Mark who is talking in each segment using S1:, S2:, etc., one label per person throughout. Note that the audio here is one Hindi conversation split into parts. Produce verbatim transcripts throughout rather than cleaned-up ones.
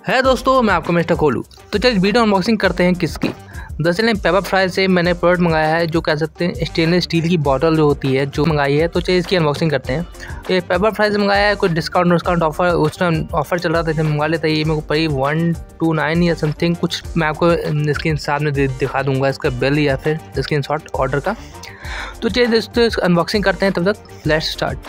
S1: है दोस्तों, मैं आपका मिस्टर कोलू। तो चलिए वीडियो अनबॉक्सिंग करते हैं किसकी। दरअसल पेपर फ्राई से मैंने प्रोडक्ट मंगाया है, जो कह सकते हैं स्टेनलेस स्टील की बॉटल जो होती है जो मंगाई है। तो चलिए इसकी अनबॉक्सिंग करते हैं। ये पेपर फ्राई से मंगाया है, कोई डिस्काउंट डिस्काउंट ऑफर उस टाइम ऑफर चल रहा था, इसे मंगा लेता। ये मेरे को पड़ी वन टू नाइन या समथिंग कुछ। मैं आपको स्क्रीन सामने दिखा दूंगा इसका बिल या फिर स्क्रीन शॉट ऑर्डर का। तो चलिए दोस्तों अनबॉक्सिंग करते हैं, तब तक लेट्स स्टार्ट।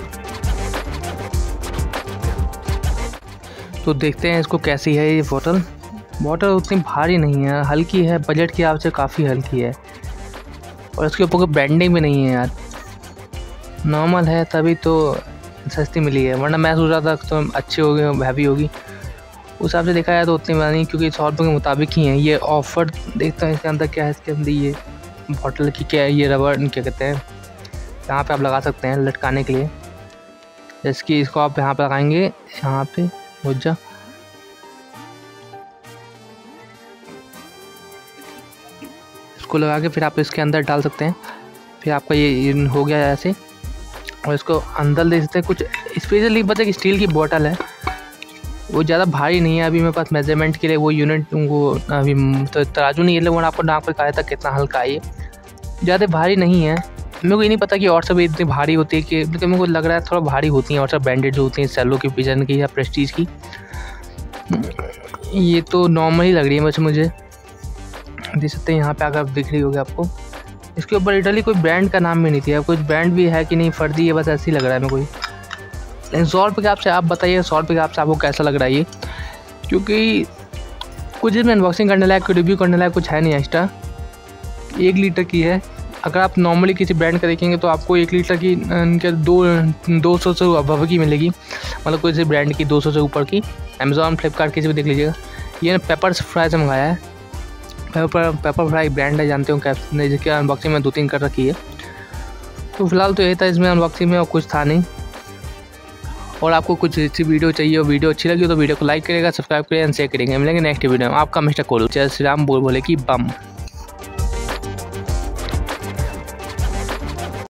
S1: तो देखते हैं इसको कैसी है ये बोतल। बोतल उतनी भारी नहीं है, हल्की है, बजट के हिसाब से काफ़ी हल्की है। और इसके ऊपर कोई ब्रांडिंग भी नहीं है यार, नॉर्मल है, तभी तो सस्ती मिली है। वरना मैं सोच रहा था तो अच्छी होगी, हैवी होगी। उस हिसाब से देखा जाए तो उतनी नहीं, क्योंकि सौ रुपये के मुताबिक ही है। ये ऑफ़र देखता हूँ इसके अंदर क्या है। इसके अंदर ये बॉटल की क्या है, ये रबर क्या कहते हैं, यहाँ पे आप लगा सकते हैं लटकाने के लिए। जैसे कि इसको आप यहाँ पर लगाएंगे, यहाँ पे हो जा इसको लगा के फिर आप इसके अंदर डाल सकते हैं। फिर आपका ये हो गया ऐसे। और इसको अंदर ले सकते हैं। कुछ स्पेशली पता है कि स्टील की बोतल है, वो ज़्यादा भारी नहीं है। अभी मेरे पास मेजरमेंट के लिए वो यूनिट वो अभी तो तराजू नहीं है, वो आपको नाप कर कहा था कितना हल्का है। ये ज़्यादा भारी नहीं है। मेरे को ये नहीं पता कि और सब इतनी भारी होती है कि, लेकिन मेरे को लग रहा है थोड़ा भारी होती हैं और सब ब्रांडेड जो होती हैं, सेलो की, पिजन की या प्रेस्टीज की। ये तो नॉर्मल ही लग रही है वैसे मुझे। देख सकते हैं यहाँ पे अगर दिख रही होगी आपको, इसके ऊपर इटली कोई ब्रांड का नाम भी नहीं था। कुछ ब्रांड भी है कि नहीं, फर्जी है, बस ऐसे ही लग रहा है मेरे को। लेकिन सौ रुपये के आपसे आप बताइए, सौ रुपये के आपसे आपको कैसा लग रहा है ये। क्योंकि कुछ इसमें अनबॉक्सिंग करने लायक, रिव्यू करने लायक कुछ है नहीं एक्स्ट्रा। एक लीटर की है। अगर आप नॉर्मली किसी ब्रांड का देखेंगे तो आपको एक लीटर की इनके दो दो सौ से अबव की मिलेगी, मतलब कोई सी ब्रांड की दो सौ से ऊपर की। अमेज़ॉन, फ्लिपकार्ट किसी भी देख लीजिएगा। ये पेपर फ्राई से मंगाया है। पेपर पेपर फ्राई ब्रांड है, जानते हो कैप, जिसकी अनबॉक्सिंग में दो तीन कर रखी है। तो फिलहाल तो ये था इसमें अनबॉक्सिंग में, और कुछ था नहीं। और आपको कुछ अच्छी वीडियो चाहिए और वीडियो अच्छी लगी तो वीडियो को लाइक करेगा, सब्सक्राइब करेगा एंड शेयर करेंगे। मिलेंगे नेक्स्ट वीडियो में। आपका मिस्टर कोलू। जय श्री राम, बोल बोले कि बम।